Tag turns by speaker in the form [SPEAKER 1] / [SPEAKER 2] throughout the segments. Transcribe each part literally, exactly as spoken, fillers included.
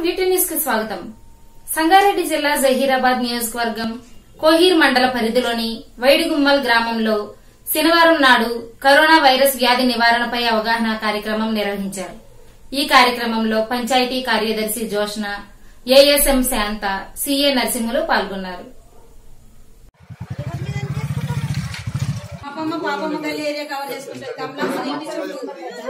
[SPEAKER 1] వీటి న్యూస్ కి స్వాగతం. సంగారెడ్డి జిల్లా జహీరాబాద్ నియోజకవర్గం కోహీర్ మండల పరిధిలోని వైడిగుమ్మల్ గ్రామంలో శనివారం నాడు కరోనా వైరస్ వ్యాధి నివారణపై అవగాహన కార్యక్రమం నిర్వహించారు. ఈ కార్యక్రమంలో పంచాయతీ కార్యదర్శి జోష్న, ఏఎస్ఎం శాంత, సీఏ నరసింహులు పాల్గొన్నారు.
[SPEAKER 2] పాపమ్మ పాపమ్మ గల్లి ఏరియా కవర్ చేసుకుంటారు. కమలమ్మ ఇంటి చుట్టూ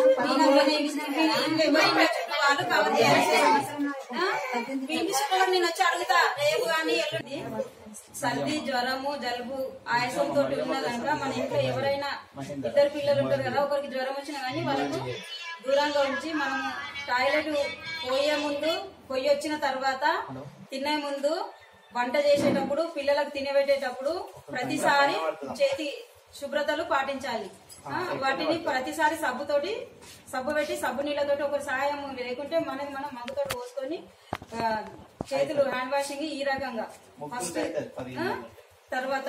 [SPEAKER 2] వాళ్ళు కవర్ చేయాలి. ఇంటి చుట్టూ నేను వచ్చి అడుగుతా రేపు కానీ ఎల్లుండి సర్ది, జ్వరము, జలుబు, ఆయాసం తోటి ఉన్నదంట మన ఇంట్లో ఎవరైనా ఇద్దరు పిల్లలు ఉంటారు కదా, ఒకరికి జ్వరం వచ్చినా కానీ వాళ్ళకు దూరంగా ఉంచి మనము టాయిలెట్ పోయే ముందు, పొయ్యి వచ్చిన తర్వాత, తినే ముందు, వంట చేసేటప్పుడు, పిల్లలకు తినబెట్టేటప్పుడు ప్రతిసారి చేతి శుభ్రతలు పాటించాలి. వాటిని ప్రతిసారి సబ్బుతోటి సబ్బు పెట్టి సబ్బు నీళ్ళతోటి ఒక సాయం లేకుంటే మనకి మనం మగ్గుతోటి పోసుకొని చేతులు హ్యాండ్ వాషింగ్ ఈ రకంగా ఫస్ట్. తర్వాత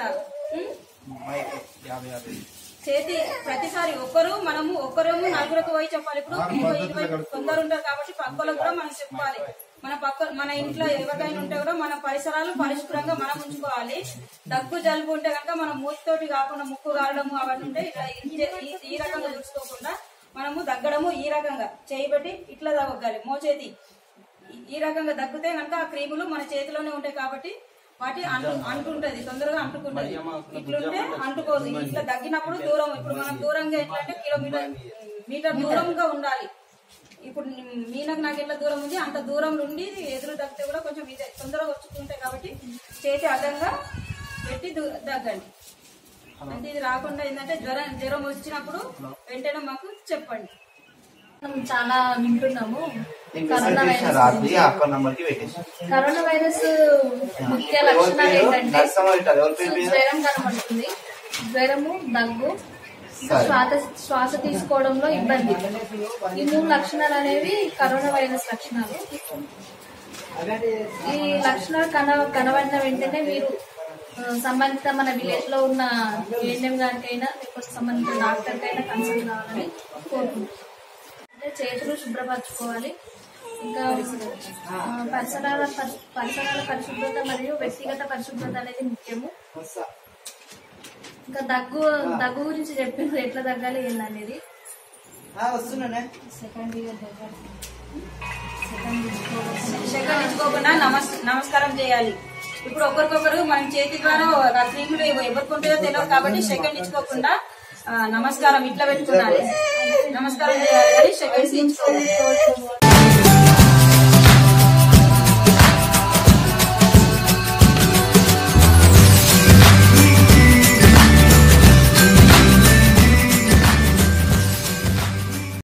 [SPEAKER 2] చేతి ప్రతిసారి ఒక్కరు మనము ఒక్కరేమో నలుగురికి పోయి చెప్పాలి. ఇప్పుడు ఇరవై కొందరు ఉంటారు కాబట్టి పక్కలకు కూడా మనం చెప్పాలి. మన పక్క మన ఇంట్లో ఎవరికైనా ఉంటే కూడా మన పరిసరాలు పరిశుభ్రంగా మనం ఉంచుకోవాలి. దగ్గు జలుబు ఉంటే కనుక మనం మూతితోటి కాకుండా ముక్కు కారడము అవన్నీ ఉంటే ఈ రకంగా చూసుకోకుండా మనము దగ్గడము ఈ రకంగా చేయబట్టి ఇట్లా తగ్గాలి. మోచేతి ఈ రకంగా దగ్గితే కనుక ఆ క్రీములు మన చేతిలోనే ఉంటాయి కాబట్టి వాటి అంటు అంటుంటది, తొందరగా అంటుకుంటది. ఇట్లుంటే అంటుకోదు. ఇట్లా దగ్గినప్పుడు దూరం, ఇప్పుడు మనం దూరంగా ఎట్లా అంటే కిలోమీటర్ మీటర్ దూరంగా ఉండాలి. ఇప్పుడు మీనకు నాకు ఎట్లా దూరం ఉంది అంత దూరం నుండి ఎదురు దగ్గితే కూడా కొంచెం ఇదే తొందరగా వచ్చుకుంటాయి కాబట్టి చేతి అడ్డంగా పెట్టి దగ్గండి. అంటే ఇది రాకుండా ఏంటంటే జ్వరం జ్వరం వచ్చినప్పుడు వెంటనే మాకు చెప్పండి.
[SPEAKER 3] చాలా వింటున్నాము. కరోనా వైరస్ కరోనా వైరస్ ముఖ్య లక్షణాలు ఏంటంటే జ్వరం కనబడుతుంది, జ్వరము, దగ్గు, శ్వాస శ్వాస తీసుకోవడంలో ఇబ్బంది. ఈ మూడు లక్షణాలు అనేవి కరోనా వైరస్ లక్షణాలు. ఈ లక్షణాలు కన కనబడిన వెంటనే మీరు సంబంధిత మన విలేజ్ లో ఉన్న ఏఎన్ఎం గారికైనా లేకపోతే సంబంధిత డాక్టర్ కైనా కన్సల్ట్ కావాలని కోరుకుంటున్నాం. అంటే చేతులు శుభ్రపరచుకోవాలి. ఇంకా పరిసరాల పరిసరాల పరిశుభ్రత మరియు వ్యక్తిగత పరిశుభ్రత అనేది ముఖ్యము. ఇంకా దగ్గు దగ్గు గురించి చెప్పింది ఎట్లా తగ్గాలి ఏందనేది.
[SPEAKER 2] సెకండ్ ఇచ్చుకోకుండా నమస్కారం చేయాలి. ఇప్పుడు ఒకరికొకరు మనం చేతి ద్వారా క్రీములు ఎవరికి ఉంటుందో తెలియదు కాబట్టి సెకండ్ ఇచ్చుకోకుండా నమస్కారం ఇట్లా పెట్టుకోవాలి. నమస్కారం చేయాలి కానీ సెకండ్స్ ఇచ్చుకోవాలి.